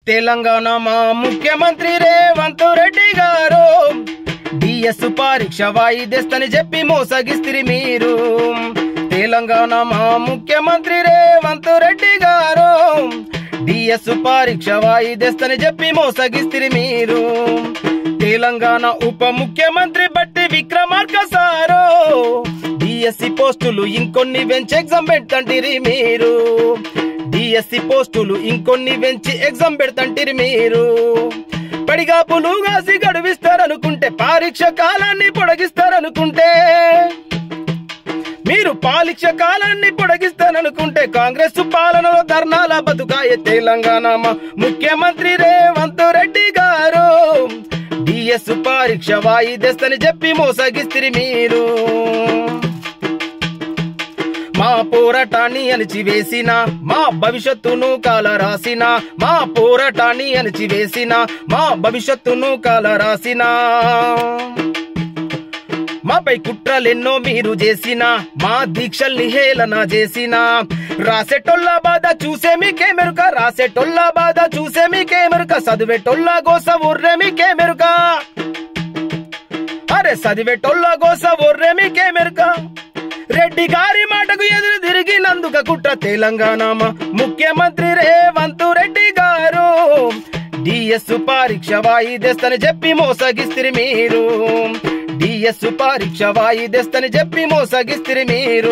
తెలంగాణ మా ముఖ్యమంత్రి రేవంత్ రెడ్డి గారు డిఎస్ పరీక్ష వాయిదేస్తని చెప్పి మోసగిస్తిరి మీరు. తెలంగాణ మా ముఖ్యమంత్రి రేవంత్ రెడ్డి గారు డిఎస్ పరీక్ష వాయిదేస్తని చెప్పి మోసగిస్తిరి మీరు. తెలంగాణ ఉప ముఖ్యమంత్రి బట్టి విక్రమార్క సారు డిఎస్సి పోస్టులు ఇంకొన్ని వెంచి ఎగ్జామ్ పెడతంటిరి మీరు. డిఎస్సి పోస్టులు ఇంకొన్ని వెంచి ఎగ్జామ్ పెడతంటిరి మీరు. పడిగా పులుగాసి గడువిస్తారనుకుంటే పరీక్ష కాలాన్ని పొడిగిస్తారనుకుంటే మీరు పరీక్ష కాలాన్ని పొడిగిస్తారనుకుంటే కాంగ్రెస్ పాలనలో ధర్నాల బతుకాయ తెలంగాణ ముఖ్యమంత్రి రేవంత్ రెడ్డి గారు డిఎస్ పరీక్ష వాయిదేస్తని చెప్పి మోసగిస్తిరి మీరు. మా పోరాటాన్ని అణిచివేసిన మా భవిష్యత్తును కాల రాసిన మా పోరాటాన్ని అణిచివేసిన మా భవిష్యత్తును కాల రాసిన మాపై కుట్రలెన్నో మీరు చేసిన మా దీక్షల్ని హేళన చేసిన రాసేటోళ్ళ బాధ చూసే మీకే మెరుక రాసేటోళ్ళ బాధ చూసే మీకే మెరుక చదివేటోళ్ళ గోస ఊర్రే మీకే మెరుక అరే చదివేటోళ్ళ గోస ఊర్రే మీకే మెరుక రెడ్డి గారి మాటకు ఎదురు తిరిగినందుక కుట్ర తెలంగాణ ముఖ్యమంత్రి రేవంత్ రెడ్డి గారు డిఎస్ పరీక్ష వాయిదేస్తని చెప్పి మోసగిస్తిరి మీరు. డిఎస్ పరీక్ష వాయిదేస్తని చెప్పి మోసగిస్తిరి మీరు.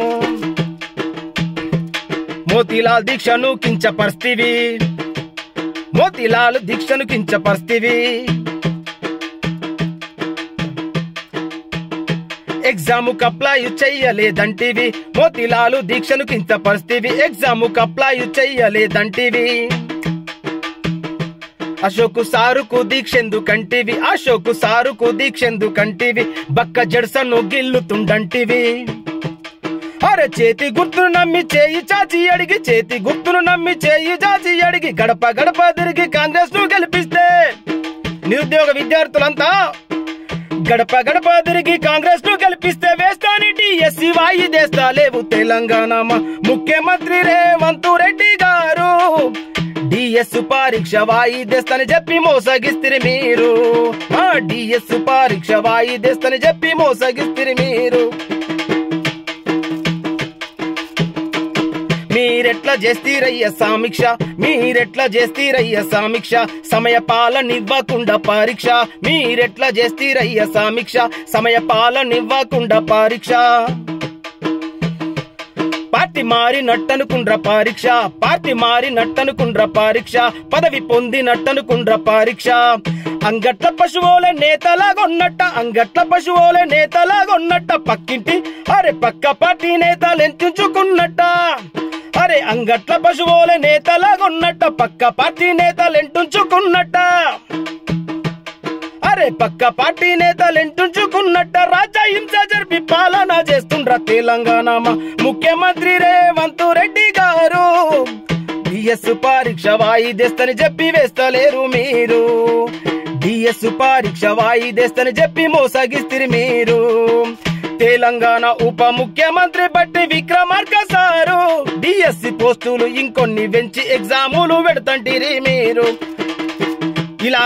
మోతీలాల్ దీక్షను కించపరిస్తివి మోతీలాల్ దీక్షను కించపరిస్తివి. ఎగ్జామ్ కు అప్లై చెయ్యలేదంటివి మోతీలాలు దీక్షను కించపరిస్తివి. ఎగ్జామ్ కు అప్లై చెయ్యలేదంటివి. అశోక్ సారుకు దీక్షెందుకంటివి అశోక్ సారుకు దీక్షెందుకంటివి. బక్క జడ్సను గిల్లుతుండంటివి. అరే చేతి గుర్తును నమ్మి చేయి చాచి అడిగి చేతి గుర్తును నమ్మి చేయి చాచి అడిగి గడప గడప తిరిగి కాంగ్రెస్ ను గెలిపిస్తే నిరుద్యోగ విద్యార్థులంతా గడప గడప తిరిగి కాంగ్రెస్ ను గెలిపిస్తే వేస్తాని డిఎస్సి వాయిదేస్తా లేవు తెలంగాణ ముఖ్యమంత్రి రేవంత్ రెడ్డి గారు డిఎస్ పరీక్ష వాయిదేస్తని చెప్పి మోసగిస్తిరి మీరు. డిఎస్ పరీక్ష వాయిదేస్తని చెప్పి మోసగిస్తిరి మీరు. మీరెట్లా చేస్తీరయ్య సమీక్ష మీరెట్లా చేస్తీరయ్య సమీక్ష సమయ పాలనివ్వకుండా పరీక్ష మీరెట్లా చేస్తీరయ్య సమీక్ష సమయ పాలనివ్వకుండా పరీక్ష. పార్టీ మారినట్టనుకుండ్ర పరీక్ష పార్టీ మారినట్టనుకుండ్ర పరీక్ష పదవి పొందినట్టనుకుండ్ర పరీక్ష. అంగట్ల పశువులే నేతలాగొన్నట్ట అంగట్ల పశువులే నేతలాగొన్నట్ట పక్కింటి అరే పక్క పార్టీ నేతలు ఎంచుకున్నట్ట అరే అంగట్ల పశువులే నేతలాగొన్నట్ట పక్క పార్టీ నేతలు ఎంచుకున్నట్ట అరే పక్క పార్టీ నేతలు ఎంచుకున్నట్ట రాజ్యహింస జరిపి పాలన చేస్తుండ్ర తెలంగాణ ముఖ్యమంత్రి రేవంత్ రెడ్డి గారు డిఎస్ పరీక్ష వాయిదేస్తని చెప్పి వేస్తలేరు మీరు. డిఎస్ పరీక్ష వాయిదేస్తని చెప్పి మోసగిస్తిరి మీరు. తెలంగాణ ఉప ముఖ్యమంత్రి బట్టి విక్రమార్క సారు డిఎస్సి పోస్టులు ఇంకొన్ని వెంచి ఎగ్జాములు పెడతంటిరి మీరు. ఇలా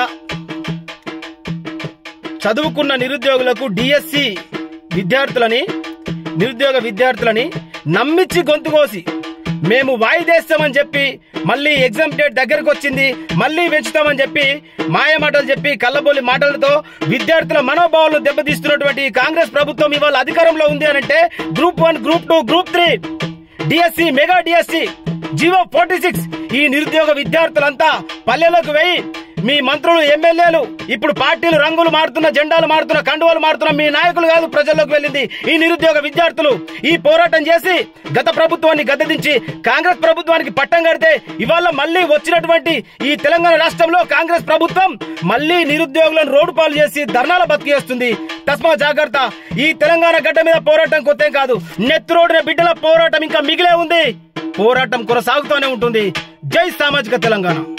చదువుకున్న నిరుద్యోగులకు డిఎస్సి నిరుద్యోగ విద్యార్థులని నమ్మించి గొంతుకోసి మేము వాయిదేస్తామని చెప్పి మళ్ళీ ఎగ్జామ్ డేట్ దగ్గరకు వచ్చింది మళ్ళీ పెంచుతామని చెప్పి మాయ మాటలు చెప్పి కళ్ళబోలి మాటలతో విద్యార్థుల మనోభావాలను దెబ్బతీస్తున్నటువంటి కాంగ్రెస్ ప్రభుత్వం ఇవాళ అధికారంలో ఉంది అనంటే group 1 group 2 group 3 DSC mega DSC GO 46 ఈ నిరుద్యోగ విద్యార్థులంతా పల్లెలకు వెయ్యి మీ మంత్రులు ఎమ్మెల్యేలు ఇప్పుడు పార్టీలు రంగులు మారుతున్న జెండాలు మారుతున్న కండువాలు మారుతున్న మీ నాయకులు కాదు ప్రజల్లోకి వెళ్ళింది ఈ నిరుద్యోగ విద్యార్థులు. ఈ పోరాటం చేసి గత ప్రభుత్వాన్ని గద్దెదించి కాంగ్రెస్ ప్రభుత్వానికి పట్టం కడితే ఇవాళ మళ్ళీ వచ్చినటువంటి ఈ తెలంగాణ రాష్ట్రంలో కాంగ్రెస్ ప్రభుత్వం మళ్ళీ నిరుద్యోగులను రోడ్డు పాలు చేసి ధర్నాల బతికేస్తుంది. తస్మా జాగ్రత్త. ఈ తెలంగాణ గడ్డ మీద పోరాటం కొత్త కాదు. నెత్తురోడిన బిడ్డల పోరాటం ఇంకా మిగిలే ఉంది. పోరాటం కొనసాగుతూనే ఉంటుంది. జై సామాజిక తెలంగాణ.